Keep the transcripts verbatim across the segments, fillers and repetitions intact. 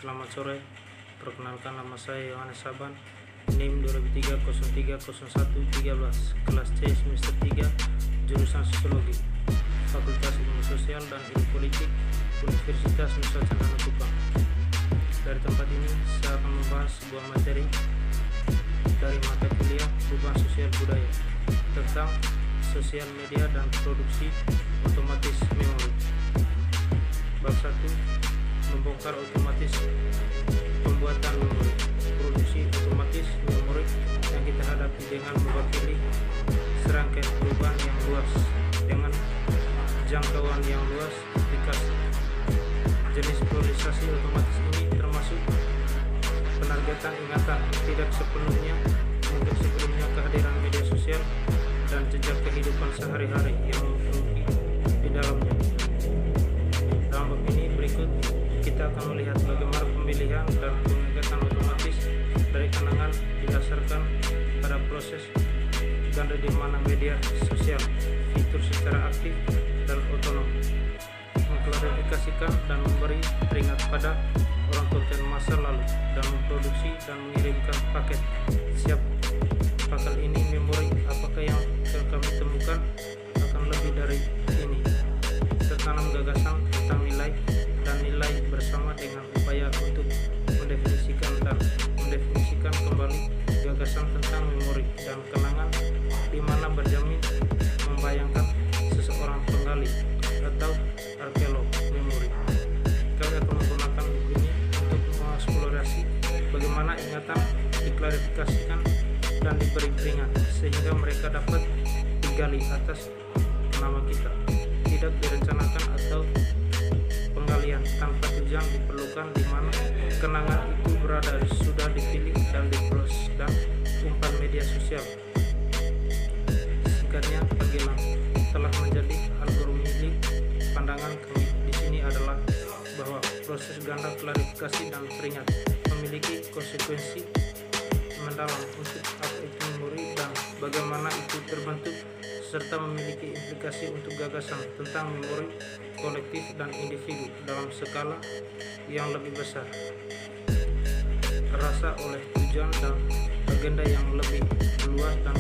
Selamat sore, perkenalkan nama saya Yohanes Saban, NIM dua ribu tiga nol tiga nol satu tiga belas, kelas C semester tiga, jurusan Sosiologi, Fakultas Ilmu Sosial dan Ilmu Politik, Universitas Nusa Cendana Kupang. Dari tempat ini, saya akan membahas sebuah materi dari mata kuliah Perubahan Sosial Budaya tentang sosial media dan produksi otomatis memori. Bab satu, membongkar otomatis pembuatan memori. Produksi otomatis memori yang kita hadapi dengan mewakili serangkaian perubahan yang luas dengan jangkauan yang luas aplikasi. Jenis priorisasi otomatis ini termasuk penargetan ingatan tidak sepenuhnya untuk sebelumnya kehadiran media sosial dan jejak kehidupan sehari-hari yang memiliki di dalamnya. Dalam bab ini berikut kita akan melihat bagaimana pemilihan dan pengangkatan otomatis dari kenangan didasarkan pada proses ganda di mana media sosial fitur secara aktif dan otonom mengklarifikasikan dan memberi peringatan pada orang konten masa lalu dan memproduksi dan mengirimkan paket siap paket ini memori. Apakah yang kami temukan akan lebih dari ini, tertanam gagasan tentang nilai dan nilai bersama dengan upaya untuk mendefinisikan dan mendefinisikan kembali gagasan tentang memori dan kenangan di mana berjamin membayangkan seseorang penggali atau arkeolog memori. Kami akan menggunakan buku ini untuk mengeksplorasi bagaimana ingatan diklarifikasikan dan diberi peringatan sehingga mereka dapat digali atas nama kita. Tidak direncanakan atau penggalian tanpa tujuan diperlukan di mana kenangan itu berada sudah dipilih dan diproses dan umpan media sosial. Singkatnya, panggilan telah menjadi algoritmik. Pandangan kami di sini adalah bahwa proses ganda klarifikasi dan peringatan memiliki konsekuensi mendalam untuk apa itu memori dan bagaimana itu terbentuk, serta memiliki implikasi untuk gagasan tentang memori kolektif dan individu dalam skala yang lebih besar. Terasa oleh tujuan dan agenda yang lebih luas dan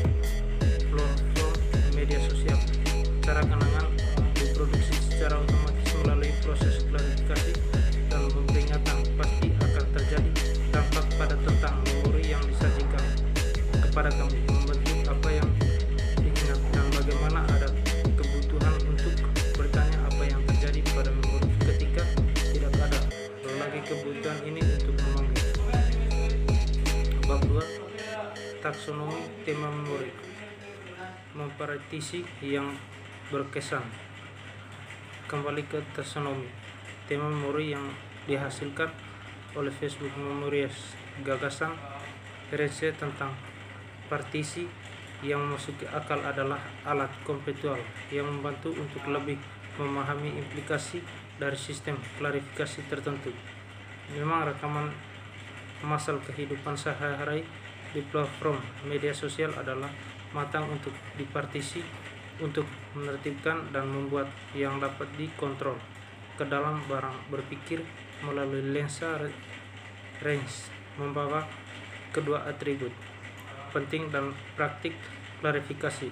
platform media sosial. Cara kenangan diproduksi secara otomatis melalui proses klarifikasi dan peringatan pasti akan terjadi dampak pada tentang memori yang disajikan kepada kami, membentuk apa yang diingat dan bagaimana ada kebutuhan untuk bertanya apa yang terjadi pada memori ketika tidak ada lagi kebutuhan ini untuk memanggil. Bab dua, taksonomi tema memori, mempartisi yang berkesan. Kembali ke taksonomi tema memori yang dihasilkan oleh Facebook Memories. Gagasan Rese tentang partisi yang memasuki akal adalah alat konseptual yang membantu untuk lebih memahami implikasi dari sistem klarifikasi tertentu. Memang rekaman masal kehidupan sehari-hari di platform media sosial adalah matang untuk dipartisi untuk menertibkan dan membuat yang dapat dikontrol ke dalam barang berpikir melalui lensa range membawa kedua atribut penting dan praktik klarifikasi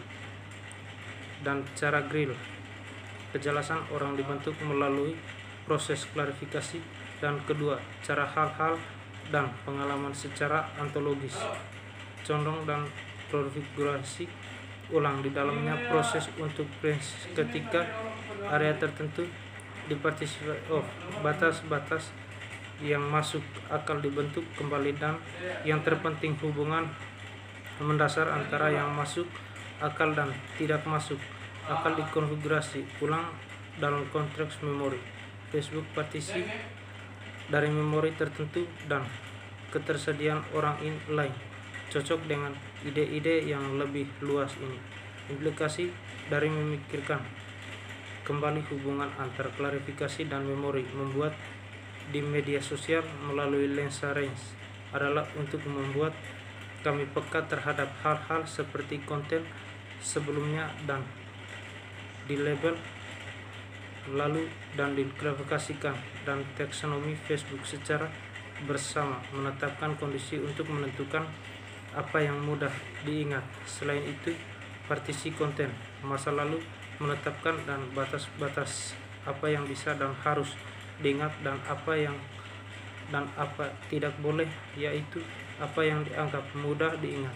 dan cara grill. Kejelasan orang dibentuk melalui proses klarifikasi dan kedua cara hal-hal dan pengalaman secara ontologis condong dan konfigurasi ulang di dalamnya proses untuk ketika area tertentu dipartisipasi of batas-batas yang masuk akal dibentuk kembali dan yang terpenting hubungan mendasar antara yang masuk akal dan tidak masuk akal dikonfigurasi ulang dalam konteks memori. Facebook partisi dari memori tertentu dan ketersediaan orang in lain cocok dengan ide-ide yang lebih luas ini. Implikasi dari memikirkan kembali hubungan antar klarifikasi dan memori membuat di media sosial melalui lensa range adalah untuk membuat kami peka terhadap hal-hal seperti konten sebelumnya dan di label lalu dan diklasifikasikan dan taksonomi Facebook secara bersama menetapkan kondisi untuk menentukan apa yang mudah diingat. Selain itu, partisi konten masa lalu menetapkan dan batas-batas apa yang bisa dan harus diingat dan apa yang dan apa tidak boleh, yaitu apa yang dianggap mudah diingat.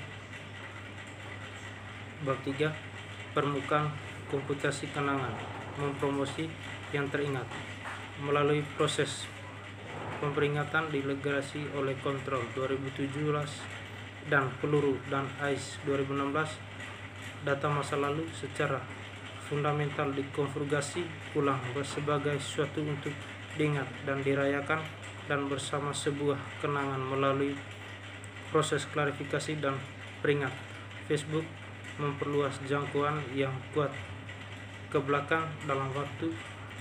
Bab tiga. Permukaan komputasi kenangan, mempromosi yang teringat melalui proses peringatan dilegasi oleh Kontrol dua ribu tujuh belas dan Peluru dan A I S dua ribu enam belas. Data masa lalu secara fundamental dikonfigurasi ulang sebagai sesuatu untuk diingat dan dirayakan dan bersama sebuah kenangan melalui proses klarifikasi dan peringat. Facebook memperluas jangkauan yang kuat ke belakang dalam waktu,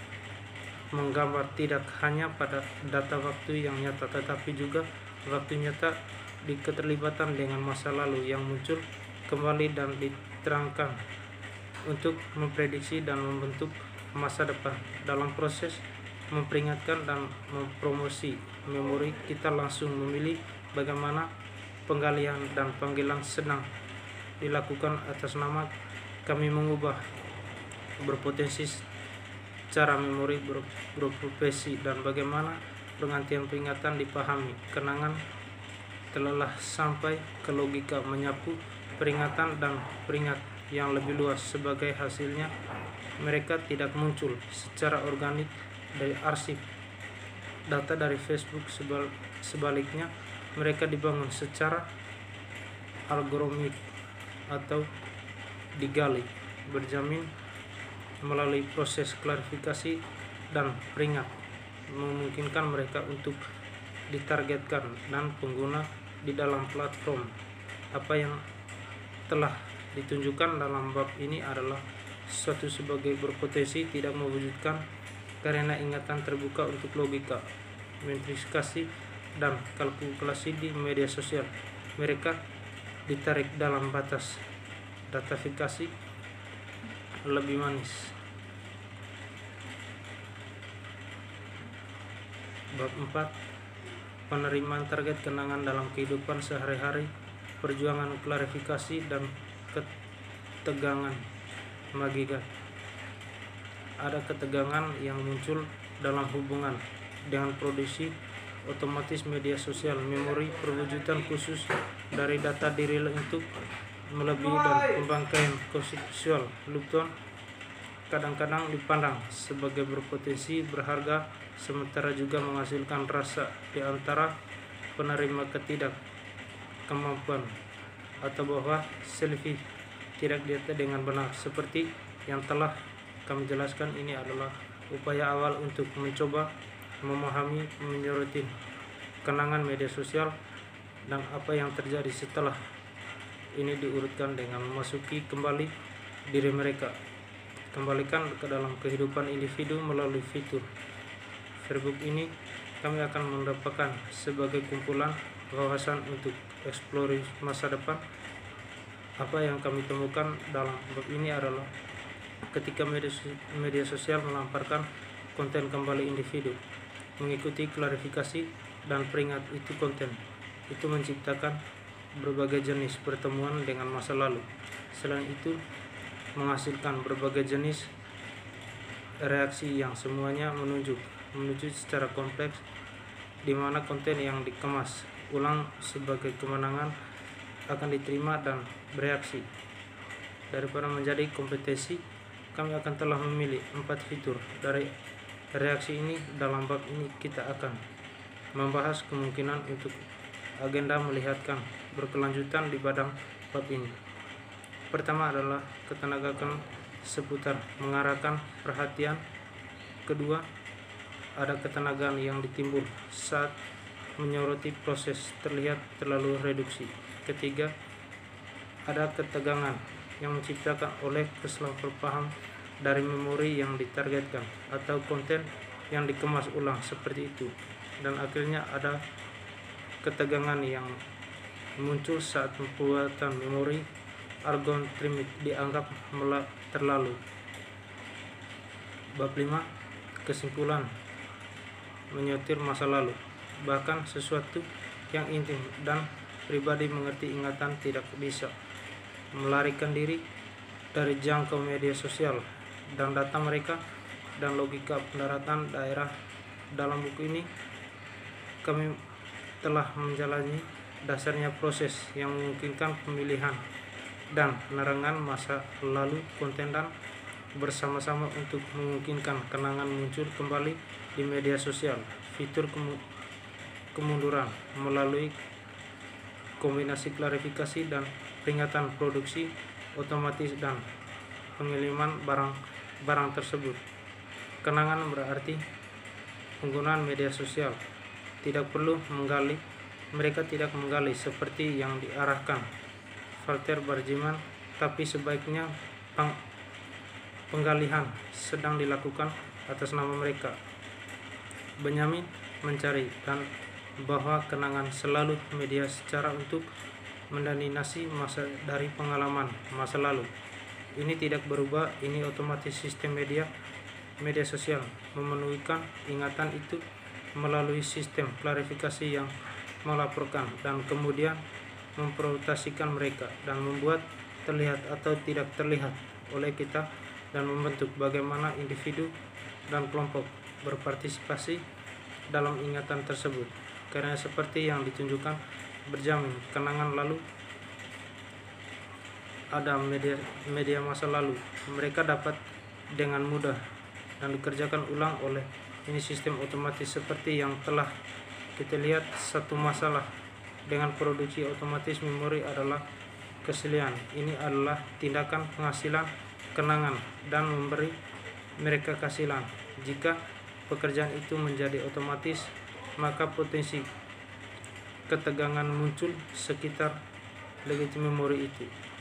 menggambar tidak hanya pada data waktu yang nyata tetapi juga waktu nyata di keterlibatan dengan masa lalu yang muncul kembali dan diterangkan untuk memprediksi dan membentuk masa depan. Dalam proses memperingatkan dan mempromosi memori, kita langsung memilih bagaimana penggalian dan panggilan senang dilakukan atas nama kami mengubah berpotensi cara memori ber, berprofesi dan bagaimana pengantian peringatan dipahami. Kenangan telah sampai ke logika menyapu peringatan dan peringat yang lebih luas. Sebagai hasilnya, mereka tidak muncul secara organik dari arsip data dari Facebook. Sebal, sebaliknya, mereka dibangun secara algoritmik atau digali berjamin melalui proses klarifikasi dan peringat, memungkinkan mereka untuk ditargetkan dan pengguna di dalam platform. Apa yang telah ditunjukkan dalam bab ini adalah suatu sebagai berpotensi tidak mewujudkan karena ingatan terbuka untuk logika, metrifikasi dan kalkulasi di media sosial. Mereka ditarik dalam batas datafikasi lebih manis. Bab empat. Penerimaan target kenangan dalam kehidupan sehari-hari, perjuangan klarifikasi dan ketegangan magigat. Ada ketegangan yang muncul dalam hubungan dengan produksi otomatis media sosial. Memori perwujudan khusus dari data diri untuk melebihi dan pembangkaian konseptual Lupton kadang-kadang dipandang sebagai berpotensi berharga, sementara juga menghasilkan rasa di antara penerima ketidak kemampuan atau bahwa selfie tidak diatur dengan benar. Seperti yang telah kami jelaskan, ini adalah upaya awal untuk mencoba memahami menyoroti kenangan media sosial dan apa yang terjadi setelah ini diurutkan dengan memasuki kembali diri mereka, kembalikan ke dalam kehidupan individu melalui fitur Facebook ini. Kami akan mendapatkan sebagai kumpulan wawasan untuk eksplorasi masa depan. Apa yang kami temukan dalam bab ini adalah ketika media, media sosial melamparkan konten kembali individu mengikuti klarifikasi dan peringat itu, konten itu menciptakan berbagai jenis pertemuan dengan masa lalu. Selain itu menghasilkan berbagai jenis reaksi yang semuanya menunjuk menuju secara kompleks, di mana konten yang dikemas ulang sebagai kemenangan akan diterima dan bereaksi. Daripada menjadi kompetensi, kami akan telah memilih empat fitur dari reaksi ini. Dalam bab ini kita akan membahas kemungkinan untuk agenda melihatkan berkelanjutan di badan bab ini. Pertama adalah ketenagaan seputar mengarahkan perhatian. Kedua, ada ketenagaan yang ditimbul saat menyoroti proses terlihat terlalu reduksi. Ketiga, ada ketegangan yang diciptakan oleh kesalahpahaman dari memori yang ditargetkan atau konten yang dikemas ulang seperti itu. Dan akhirnya ada ketegangan yang muncul saat pembuatan memori algoritmik dianggap terlalu. Bab lima. kesimpulan menyortir masa lalu, bahkan sesuatu yang intim dan pribadi mengerti ingatan tidak bisa melarikan diri dari jangkau media sosial dan data mereka dan logika pendaratan daerah. Dalam buku ini kami telah menjalani dasarnya proses yang memungkinkan pemilihan dan penerangan masa lalu konten dan bersama-sama untuk memungkinkan kenangan muncul kembali di media sosial. Fitur kemunduran melalui kombinasi klarifikasi dan peringatan produksi otomatis dan pengiriman barang-barang tersebut. Kenangan berarti penggunaan media sosial tidak perlu menggali, mereka tidak menggali seperti yang diarahkan Walter Benjamin, tapi sebaiknya peng, penggalian sedang dilakukan atas nama mereka. Benjamin mencari dan bahwa kenangan selalu media secara untuk mendominasi masa dari pengalaman masa lalu. Ini tidak berubah, ini otomatis sistem media media sosial memenuhikan ingatan itu melalui sistem klarifikasi yang melaporkan dan kemudian memprioritasikan mereka dan membuat terlihat atau tidak terlihat oleh kita dan membentuk bagaimana individu dan kelompok berpartisipasi dalam ingatan tersebut. Karena seperti yang ditunjukkan Benjamin, kenangan lalu ada media media masa lalu, mereka dapat dengan mudah dan dikerjakan ulang oleh ini sistem otomatis seperti yang telah kita lihat. Satu masalah dengan produksi otomatis memori adalah keselian. Ini adalah tindakan penghasilan kenangan dan memberi mereka kehasilan. Jika pekerjaan itu menjadi otomatis, maka potensi ketegangan muncul sekitar legitim memori itu.